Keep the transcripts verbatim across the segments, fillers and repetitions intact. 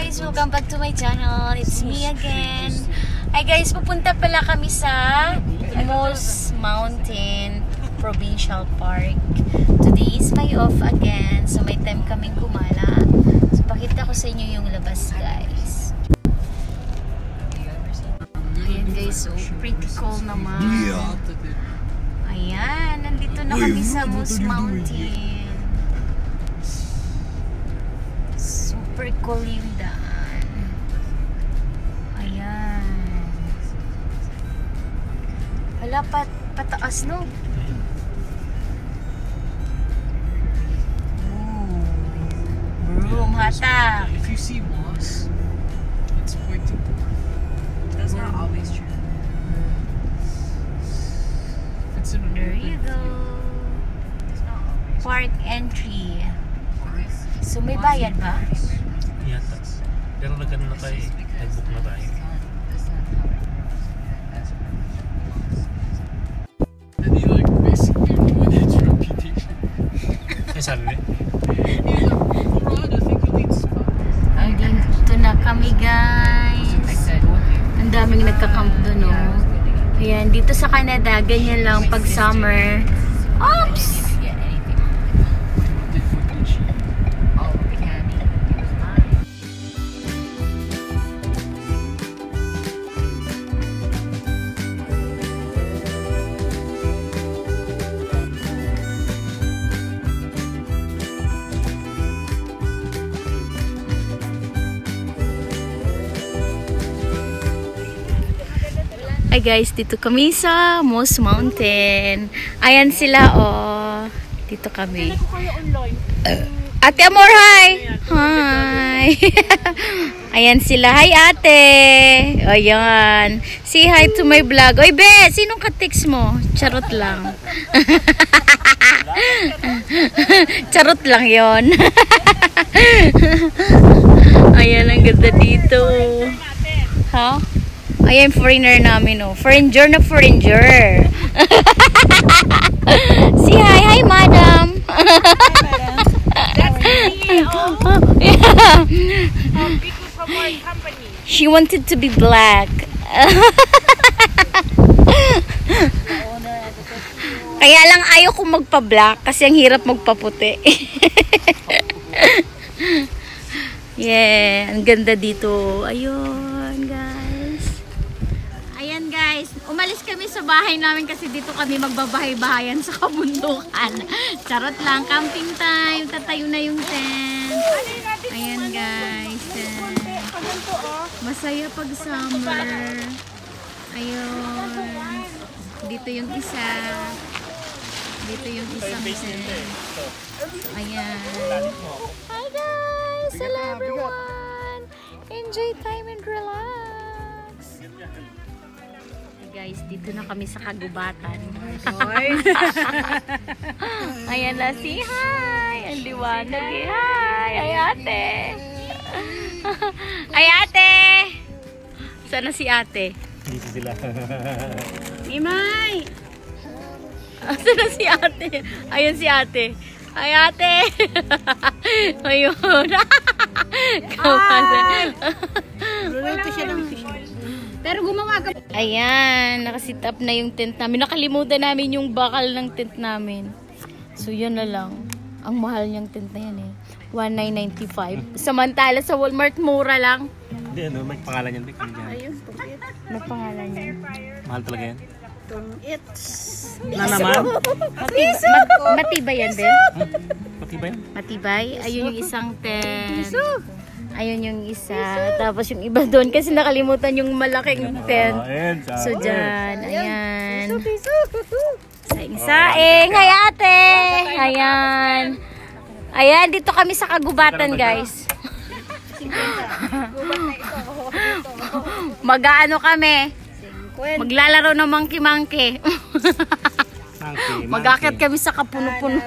guys! Welcome back to my channel. It's me again. Hi guys, pupunta pala kami sa Moose Mountain Provincial Park. Today is my off again. So may time kaming gumala. So pakita ko sa inyo yung labas guys. Ayan guys, so pretty cool naman. Ayan, nandito na kami sa Moose Mountain. Super cool yung daan. Ayan. Wala pa, pataas no? Ooh. Broom hatak. If you see moss, it's pointing to north. That's not always true. It's in There you go. It's not always. Park entry. So may bayad ba? Yata. Pero nagkano na tayo, nag-book na tayo. And he like basically ruined his reputation. Ay, sabi mo? He's like, Rod, I think you need spot. Dito na kami guys. Ang daming nagka-camp doon, no? Ayan, dito sa Canada, ganyan lang pag summer. Oops! Hi guys, dito kami sa Moose Mountain. Ayan sila, oh. Dito kami. Uh, ate Amor, hi! Hi! Ayan sila. Hi, ate! Ayan. Say hi to my vlog. Oy, be! Sinong ka-text mo? Charot lang. Charot lang yon. Ayan, ang ganda dito. Ha? Huh? Ayan, foreigner namin, oh. Foreigner na foreigner. Say hi. Hi, madam. Hi, madam. That's the C E O yeah. of People from Our Company. She wanted to be black. Kaya lang ayaw kong magpa-black kasi ang hirap magpaputi. Yeah, ang ganda dito. Ayun, guys. Ayan guys, umalis kami sa bahay namin kasi dito kami magbabahay-bahayan sa kabundukan. Charot lang, camping time, tatayo na yung tent. Ayan guys, masaya pag summer. Ayun, dito yung isa, dito yung isang tent. Ayan. Hi guys, hello everyone, enjoy time and relax. Guys, dito na kami sa kagubatan. Ayan na si hi. Ang liwanag eh. Hi. Ay ate. Ay ate. Sana si ate? Dito sila. Imay. Sana si ate? Ayun si ate. Ay ate. Ayun. Kawalan. Luluto siya ng fish. Pero gumawa ka. Ayan, nakasit up na yung tent namin. Nakalimutan namin yung bakal ng tent namin. So, yun na lang. Ang mahal niyang tent na yan eh. one thousand nine hundred ninety-five. Samantala sa Walmart, mura lang. Hindi, ano, may pangalan yan. Ayun, tukit. May pangalan niya. Mahal talaga yan. It's Na naman? Matibay, mat matibay yan, Bel? Hmm? Matibay yan? Matibay. Ayun yung isang tent. Ayun yung isa. Tapos yung iba doon kasi nakalimutan yung malaking tent. So dyan. Ayan. Saing-saing. Hi ate. Ayan. Ayan. Dito kami sa kagubatan guys. Mag-ano kami. Maglalaro ng monkey-monkey. Mag-akit kami sa kapuno-puno.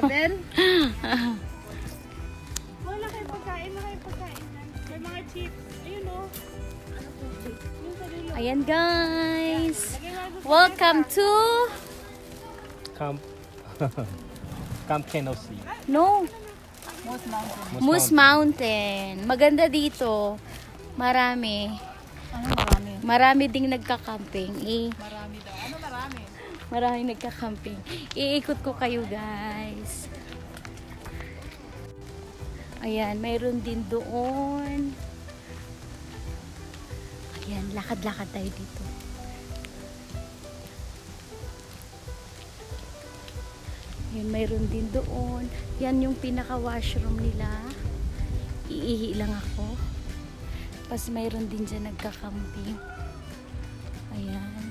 Ayan guys, welcome to Camp Camp Kenosi. No, Moose Mountain. Moose Mountain. Maganda dito. Marami. Ano marami? Marami ding nagka-camping. Eh, Marami daw. Ano marami? maraming nagka-camping. Iikot ko kayo, guys. Ayan, mayroon din doon. Ayan, lakad-lakad tayo dito. Ayan, mayroon din doon. Yan yung pinaka-washroom nila. Iihi lang ako. Pas mayroon din dyan nagka-camping. Ayan.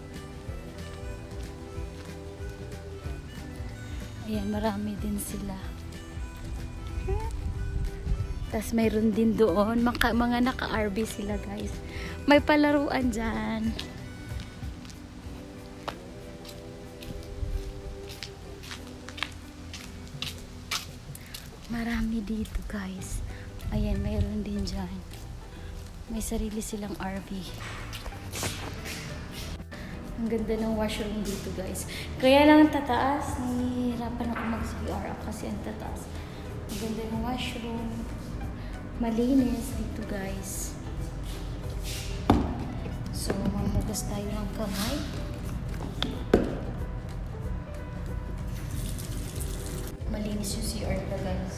Ayan, marami din sila. Tapos mayroon din doon. Maka, mga naka-R V sila, guys. May palaruan dyan. Marami dito, guys. Ayan, mayroon din dyan. May sarili silang R V. Ang ganda ng washroom dito, guys. Kaya lang tataas. Nahihirapan ako mag-C R kasi ang tataas. Ang ganda ng washroom. Malinis dito, guys. So, mamugas tayo ng kamay. Malinis yung C R na, guys.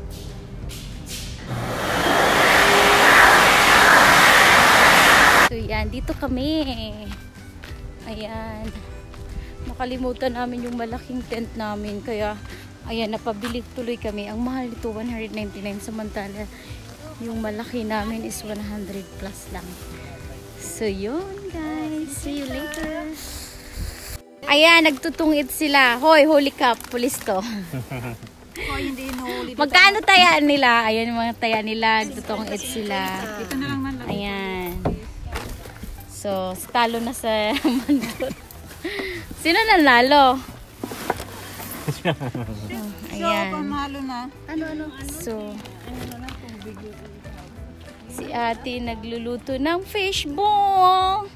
So, yan. Dito kami. Ayan. Nakalimutan namin yung malaking tent namin. Kaya, ayan, napabili tuloy kami. Ang mahal ito, one ninety-nine. Samantala, yung malaki namin is one hundred plus lang. So, yun, guys. See you later. Ayan, nagtutungit sila. Hoy, holy cup. Pulis to. Oh, hindi inuuli. Magkano taya nila? Ayan yung mga taya nila. Nagtutungit sila. Ito na lang man lang. Ayan. So, talo na sa mandot. Sino nanalo? Oh, ayan. So, pamalo na. Ano, ano, ano? So, Ano na lang kung video. si ate nagluluto ng fishball.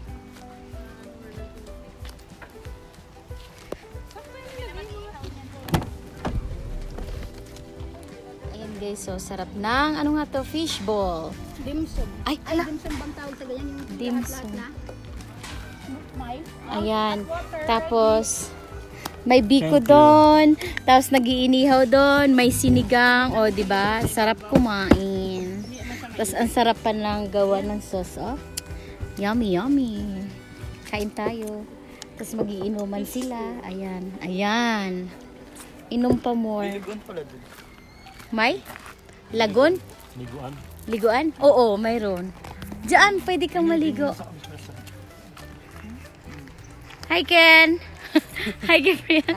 Ayan, guys. So, sarap ng, ano nga to? Fishball. Dimsum. Ay, Ay, ala. dimsum bang tawag sa ganyan yung Dimsum. lahat-lahat na? May? Ayan. Tapos, may biko doon. Tapos, nagiinihaw doon. May sinigang. O, diba? Sarap kumain. Tapos, ang sarap pa ng gawa ng sauce. Oh. Yummy, yummy. Kain tayo. Tapos, magiinuman sila. Ayan. Ayan. Inom pa more. Liguan pala dun. May? Lagon? Liguan. Liguan? Oo, mayroon. Diyan, pwede kang maligo. Hi, Ken! Hi, Gabriel!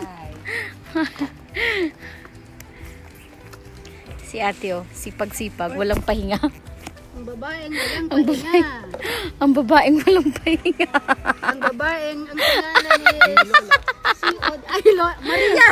Si ate, oh. Sipag-sipag. Walang pahinga. Ang babaeng walang Ang pahinga. Ang babaeng walang pahinga. Ang babaeng, ang pangalan ni si Od, ay, Lo, Maria!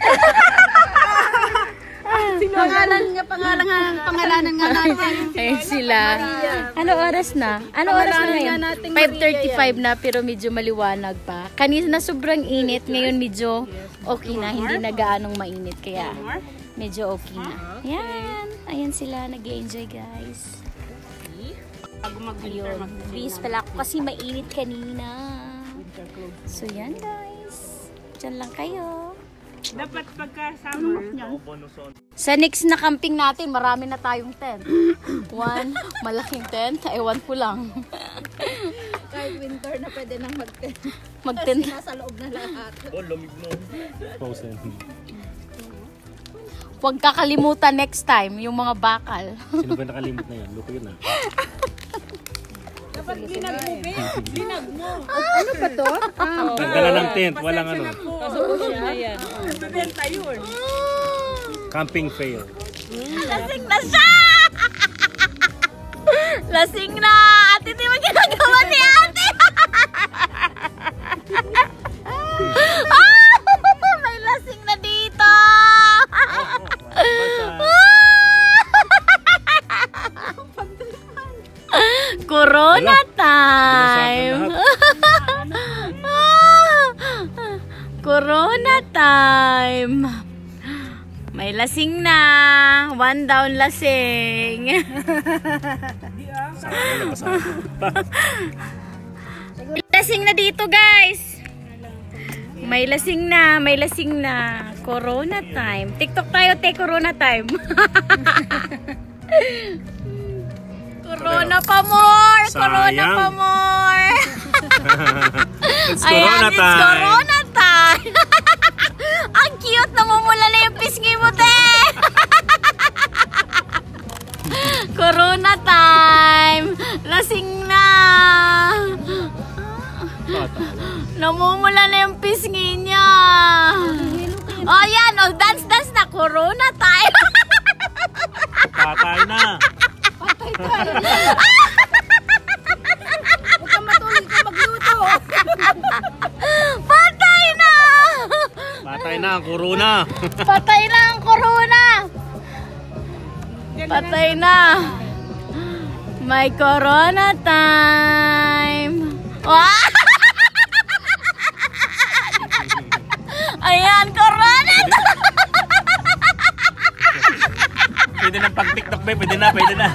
Pangalan nga, pangalan nga, pangalanan nga natin. Ayun sila. Ano oras na? Ano oras na ngayon? five thirty-five na, pero medyo maliwanag pa. Kanina sobrang init. Ngayon medyo okay na. Hindi na gaanong mainit. Kaya medyo okay na. Ayan. Ayan sila. Nag-enjoy, guys. Ayun. Please pala ako kasi mainit kanina. So, yan, guys. Diyan lang kayo. Dapat pagkasama. Sa next na camping natin, marami na tayong tent. One, malaking tent. Ewan ko lang. Kahit winter na pwede nang mag-tent. Mag-tent. Kasi nasa loob na lahat. Oh, lumig mo. Frozen. Huwag kakalimutan next time, yung mga bakal. Sino ba nakalimot na yan? Luto yun ah. Dapat linag mo, babe. Linag mo. Ano ba to? Nagdala ng tent, walang ano. Ayan. Bibenta yun. Camping fail. Lasing na siya! Lasing na! Ate, di mo ginagawa ni ate! May lasing na dito! Corona time! Corona time! May lasing na! One down lasing! Sana nabasa ako. May lasing na dito, guys. May lasing na, may lasing na. Corona time. TikTok tayo, te, corona time. Corona pa more! Corona Sayang. pa more! It's Ayan, corona it's time. corona time! Ang cute! Namumula na yung pisngi mo, te! Corona time! Lasing na! Namumula na yung pisngi niya! Oh, yan! Oh, dance, dance na! Corona time! Patay na. Patay tayo. Huwag kang matulog ka magluto. Patay na! Patay na ang corona. Patay na ang corona! Patay na! May corona time! Wow! Ayan, corona time! Pwede na pag TikTok ba? Pwede na, pwede na.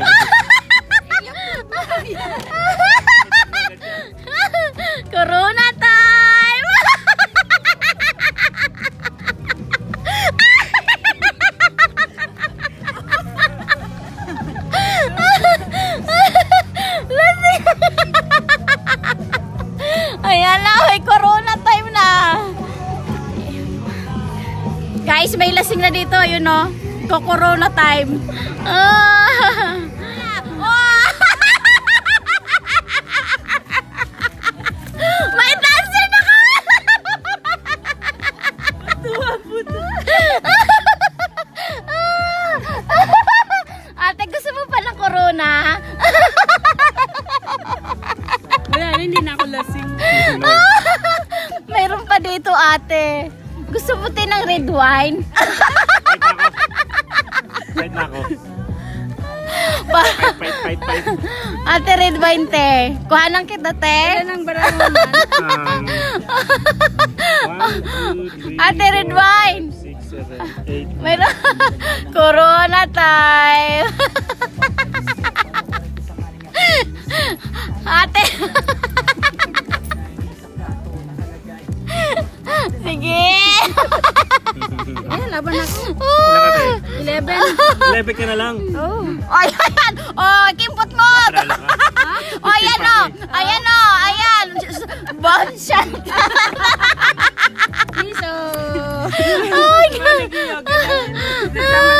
Corona time! Ayan na, may corona time na. Guys, may lasing na dito, yun o. Ko-corona time. Ah! Oh! May dancer na kami! Tuwa puto. Ate, gusto mo pa ng corona? Wala, hindi na ako lasing. Mayroon pa dito, ate. Gusto mo din ng red wine? Fight na ako. Pa- Fight, fight, fight. Ate, red wine, te. Kuhanan kita, te. Wala nang barang naman. Um, one, two, three, Ate, red four, wine. five, six, seven, eight. Mayroon. Corona time. Ate. Sige. Eh, laban ako. Wala ka tayo. eleven. Eleven ka na lang. Oh. Ay, ayan. Oh, kimpot mo. Tralo ka. Oh, ayan o. Ayan o. Ayan. Bomb shot. Piso. Oh my God.